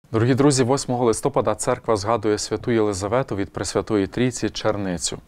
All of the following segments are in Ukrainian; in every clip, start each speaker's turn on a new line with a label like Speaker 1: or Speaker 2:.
Speaker 1: Дорогі друзі, 8 листопада церква згадує святу Єлизавету від Пресвятої Трійці Черницю.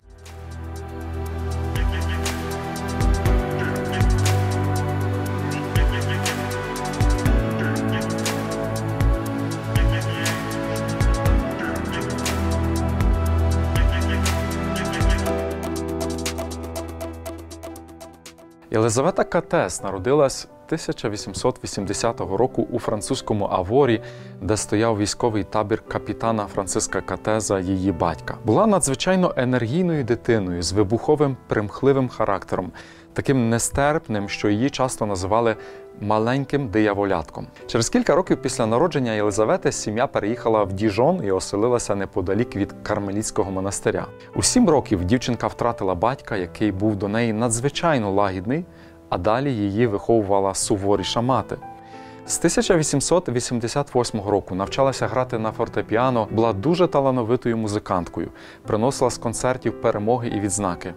Speaker 1: Єлизавета Катес народилась 1880 року у французькому Аворі, де стояв військовий табір капітана Франциска Катеза, її батька. Була надзвичайно енергійною дитиною з вибуховим, примхливим характером, таким нестерпним, що її часто називали маленьким дияволятком. Через кілька років після народження Єлизавети сім'я переїхала в Діжон і оселилася неподалік від Кармелітського монастиря. У 7 років дівчинка втратила батька, який був до неї надзвичайно лагідний, а далі її виховувала суворіша мати. З 1888 року навчалася грати на фортепіано, була дуже талановитою музиканткою, приносила з концертів перемоги і відзнаки.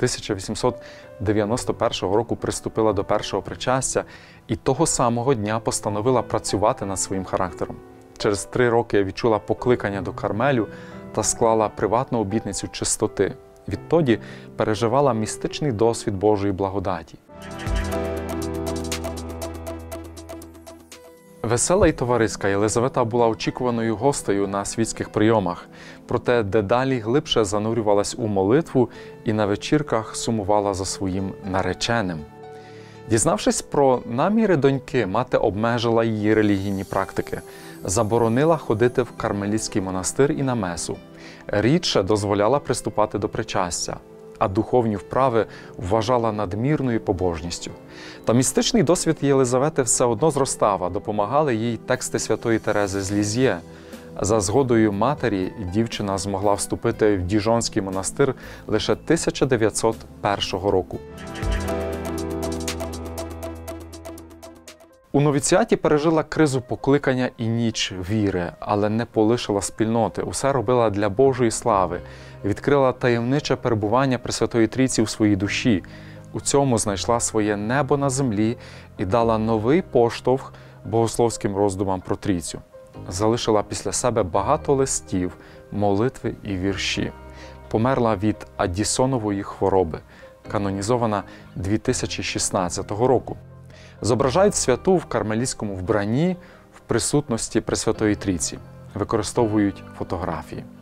Speaker 1: 1891 року приступила до першого причастя і того самого дня постановила працювати над своїм характером. Через 3 роки відчула покликання до Кармелю та склала приватну обітницю чистоти. Відтоді переживала містичний досвід Божої благодаті. Весела і товариська, Єлизавета була очікуваною гостею на світських прийомах, проте дедалі глибше занурювалась у молитву і на вечірках сумувала за своїм нареченим. Дізнавшись про наміри доньки, мати обмежила її релігійні практики, заборонила ходити в Кармелітський монастир і на месу, рідше дозволяла приступати до причастя, а духовні вправи вважала надмірною побожністю. Та містичний досвід Єлизавети все одно зростав, а допомагали їй тексти святої Терези з Лізьє. За згодою матері дівчина змогла вступити в Діжонський монастир лише 1901 року. У новіціаті пережила кризу покликання і ніч віри, але не полишила спільноти, усе робила для Божої слави, відкрила таємниче перебування Пресвятої Трійці у своїй душі, у цьому знайшла своє небо на землі і дала новий поштовх богословським роздумам про Трійцю. Залишила після себе багато листів, молитви і вірші. Померла від Аддісонової хвороби, канонізована 2016 року. Зображають святу в кармелітському вбранні в присутності Пресвятої Трійці. Використовують фотографії.